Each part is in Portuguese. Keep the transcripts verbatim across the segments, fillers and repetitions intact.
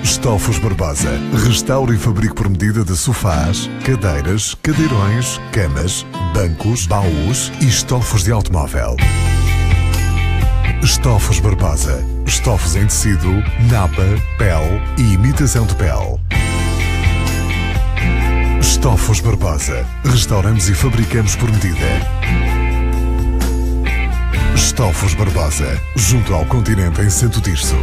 Estofos Barbosa. Restauro e fabrico por medida de sofás, cadeiras, cadeirões, camas, bancos, baús e estofos de automóvel. Estofos Barbosa. Estofos em tecido, napa, pele e imitação de pele. Estofos Barbosa. Restauramos e fabricamos por medida. Estofos Barbosa. Junto ao continente em Santo Tirso.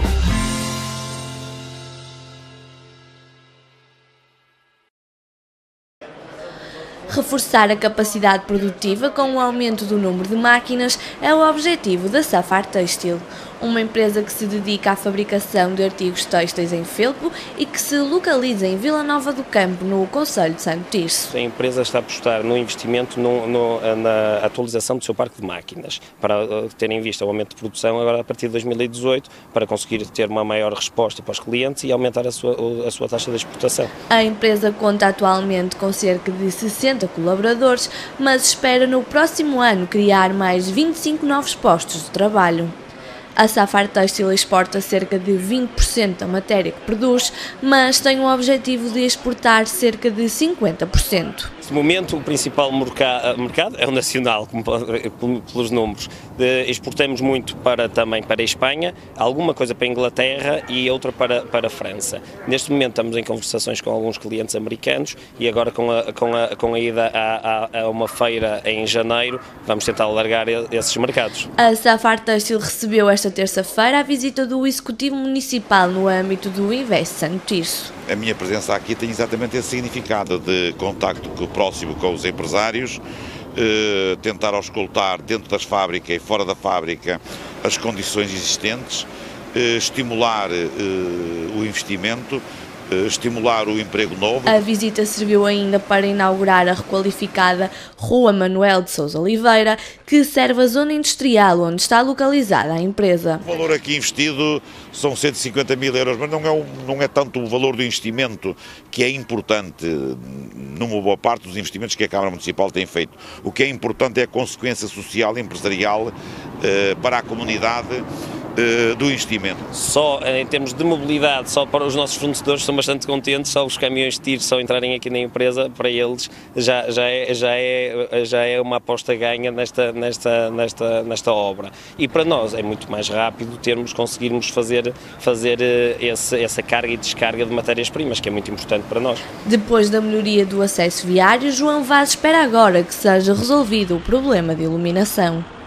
Reforçar a capacidade produtiva com o aumento do número de máquinas é o objetivo da Safar Têxtil, uma empresa que se dedica à fabricação de artigos têxteis em felpo e que se localiza em Vila Nova do Campo, no concelho de Santo Tirso. A empresa está a apostar no investimento no, no, na atualização do seu parque de máquinas, para ter em vista o aumento de produção agora a partir de dois mil e dezoito, para conseguir ter uma maior resposta para os clientes e aumentar a sua, a sua taxa de exportação. A empresa conta atualmente com cerca de sessenta colaboradores, mas espera no próximo ano criar mais vinte e cinco novos postos de trabalho. A Safar Têxtil exporta cerca de vinte por cento da matéria que produz, mas tem o objetivo de exportar cerca de cinquenta por cento. Neste momento, o principal mercado é o nacional, como pelos números. Exportamos muito para, também para a Espanha, alguma coisa para a Inglaterra e outra para, para a França. Neste momento estamos em conversações com alguns clientes americanos e agora com a, com a, com a ida a, a, a uma feira em janeiro vamos tentar alargar esses mercados. A Safar Têxtil recebeu esta terça-feira a visita do Executivo Municipal no âmbito do Invest Santo Tirso. A minha presença aqui tem exatamente esse significado de contacto próximo com os empresários, eh, tentar auscultar dentro das fábricas e fora da fábrica as condições existentes, eh, estimular eh, o investimento, eh, estimular o emprego novo. A visita serviu ainda para inaugurar a requalificada Rua Manuel de Sousa Oliveira, que serve a zona industrial onde está localizada a empresa. O valor aqui investido são cento e cinquenta mil euros, mas não é, um, não é tanto o valor do investimento que é importante numa boa parte dos investimentos que a Câmara Municipal tem feito. O que é importante é a consequência social e empresarial eh, para a comunidade eh, do investimento. Só em termos de mobilidade, só para os nossos fornecedores são bastante contentes, só os caminhões de tiro só entrarem aqui na empresa, para eles já, já, é, já, é, já é uma aposta ganha nesta, nesta, nesta, nesta obra. E para nós é muito mais rápido termos, conseguirmos fazer, fazer esse, essa carga e descarga de matérias-primas, que é muito importante para nós. Depois da melhoria do acesso viário, João Vaz espera agora que seja resolvido o problema de iluminação.